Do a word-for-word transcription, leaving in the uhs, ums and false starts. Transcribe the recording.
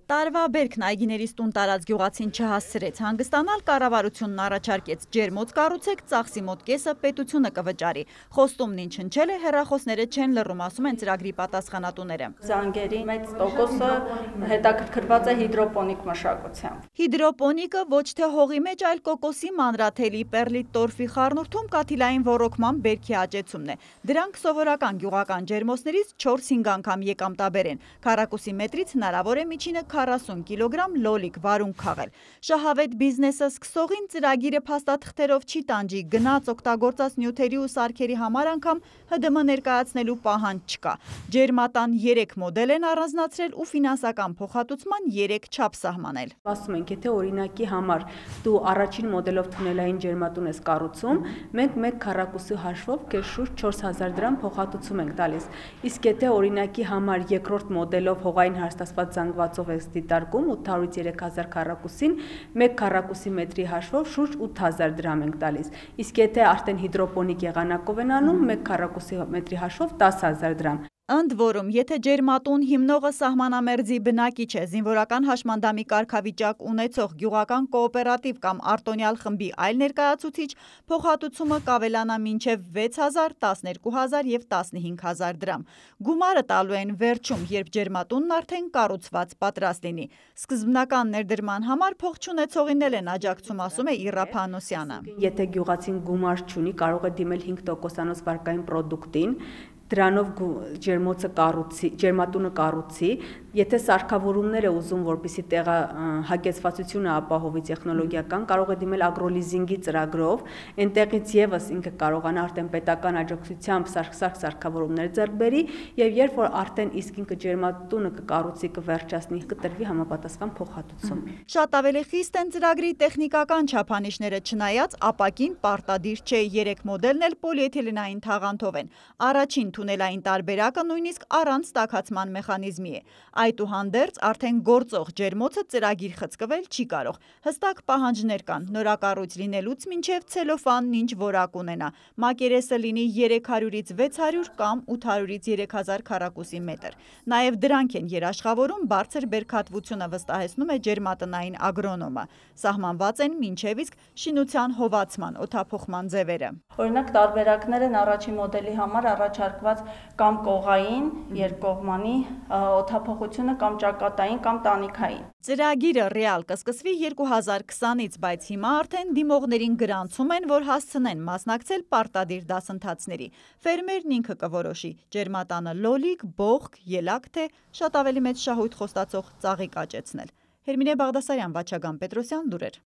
Տարվա բերքն այգիներիս տուն տարած գյուղացին չհասցրեց հանգստանալ, կառավարությունն առաջարկեց ջերմոց կառուցեք, ծախսի մոտ կեսը պետությունը կվճարի։ Խոստումն ինչ հնչել է, հեռախոսները չեն լռում, ասում են ծրագրի պատասխանատուները։ Զանգերի մեծ տոկոսը հետաքրքրված է հիդրոպոնիկ մշակությամբ։ Հիդրոպոնիկը ոչ թե հողի մեջ, այլ կոկոսի մանրաթելի, պեռլիտ տորֆի խառնուրդում կաթիլային ոռոգման բերքի աճեցումն է։ Դրանք սովորական գյուղական ջերմոցներից չորս-հինգ անգամ եկամտաբեր են։ Քառակուսի մետրից հնարավոր է միջինը քառասուն կիլոգրամ լոլիկ վարունգ քաղել։ Շահավետ բիզնեսը սկսողին ծրագիրը փաստաթղթերով չի տանջի, գնաց օգտագործած նյութերի ու սարքերի համար անգամ Հ D M ներկայացնելու պահանջ չկա։ Ջերմատան երեք մոդել են առանձնացրել ու ֆինանսական փոխհատուցման երեք չափ սահմանել։ Ասում ենք, եթե օրինակի համար դու առաջին մոդելով թունելային ջերմատուն ես կառուցում, մենք մեկ քառակուսի հաշվով քեզ շուրջ չորս հազար դրամ փոխհատուցում ենք տալիս։ Իսկ եթե օրինակի համար երկրորդ մոդելով հողային հարստացված զանգվածով ես դիտարկում ութ հարյուրից երեք հազար քառակուսին, մեկ քառակուսի մետրի հաշվով շուրջ ութ հազար դրամ ենք տալիս։ Իսկ եթե արդեն հիդրոպոնիկ եղանակով են անում, մեկ քառակուսի մետրի հաշվով տասը հազար դրամ։ Ընդ որում, եթե ջերմատուն հիմնողը սահմանամերձի բնակիչ է, զինվորական հաշմանդամի կարգավիճակ ունեցող գյուղական կոոպերատիվ կամ արտոնյալ խմբի այլ ներկայացուցիչ, փոխհատուցումը կավելանա մինչև վեց հազար, տասներկու հազար և տասնհինգ հազար դրամ։ Գումարը տալու են վերջում, երբ ջերմատունն արդեն կառուցված պատրաստ լինի։ Սկզբնական ներդրման համար փող չունեցողին էլ են աջակցում, ասում է Իռա Փանոսյանը։ Եթե գյուղացին գումար չունի, կարող է դիմել հինգ տոկոսանոց վարկային պրոդուկտին, դրանով ջերմոցը կառուցի, ջերմատունը կառուցի, եթե սարքավորումներ է ուզում, որպեսզի տեղա հագեցվածությունը ապահովի տեխնոլոգիական, կարող է դիմել ագրոլիզինգի ծրագրով, այնտեղից եւս ինքը կարողանա արդեն պետական աջակցությամբ սարք-սարք սարքավորումներ ձեռք բերի, եւ երբ որ արդեն իսկ ինքը ջերմատունը կկառուցի, կվերջացնի, կտրվի համապատասխան փոխհատուցում։ Շատ ավելի խիստ են ծրագրի տեխնիկական չափանիշները, չնայած ապակին պարտադիր չէ, երեք մոդելն էլ պոլիէթիլենային թաղանթով են։ Առաջին թունելային տարբերակը նույնիսկ առանց տաքացման մեխանիզմի է։ Այդուհանդերձ արդեն գործող ջերմոցը ծրագիր խցկվել չի կարող։ Հստակ պահանջներ կան, նորակառույց լինելուց մինչև ցելոֆանն ինչ որակ ունենա։ Մակերեսը լինի երեք հարյուրից վեց հարյուր կամ ութ հարյուրից երեք հազար քառակուսի մետր։ Նաև դրանք են երաշխավորում բարձր բերքատվությունը, վստահեցնում է ջերմատնային ագրոնոմը։ Սահմանված են մինչև իսկ շինության հովացման, օդափոխման ձևերը։ Օրինակ տարբերակներ են առաջին մոդելի համար առաջարկված կամ կողային, երկկողմանի օդափոխությունը կամ ճակատային կամ տանիքային։ Ծրագիրը ռեալ կսկսվի երկու հազար քսանից, բայց հիմա արդեն դիմողներին գրանցում են, որ հասցնեն մասնակցել պարտադիր դասընթացների։ Ֆերմերն ինքը կորոշի ջերմատանը լոլիկ, բողք, ելակ թե շատ ավելի մեծ շահույթ խոստացող ծաղիկ աճեցնել։ Հերմինե Բաղդասարյան, Վաչագան Պետրոսյան, լուրեր։